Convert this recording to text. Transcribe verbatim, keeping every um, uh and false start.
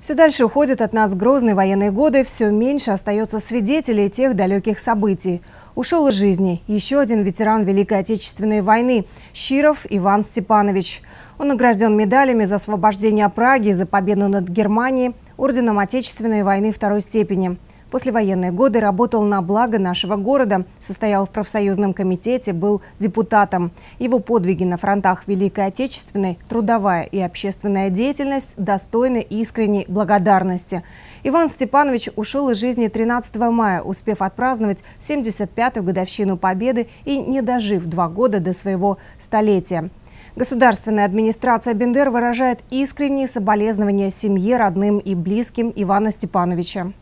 Все дальше уходят от нас грозные военные годы, все меньше остается свидетелей тех далеких событий. Ушел из жизни еще один ветеран Великой Отечественной войны – Щиров Иван Степанович. Он награжден медалями за освобождение Праги, за победу над Германией, орденом Отечественной войны второй степени. В послевоенные годы работал на благо нашего города, состоял в профсоюзном комитете, был депутатом. Его подвиги на фронтах Великой Отечественной, трудовая и общественная деятельность достойны искренней благодарности. Иван Степанович ушел из жизни тринадцатого мая, успев отпраздновать семьдесят пятую годовщину Победы и не дожив два года до своего столетия. Государственная администрация Бендер выражает искренние соболезнования семье, родным и близким Ивана Степановича.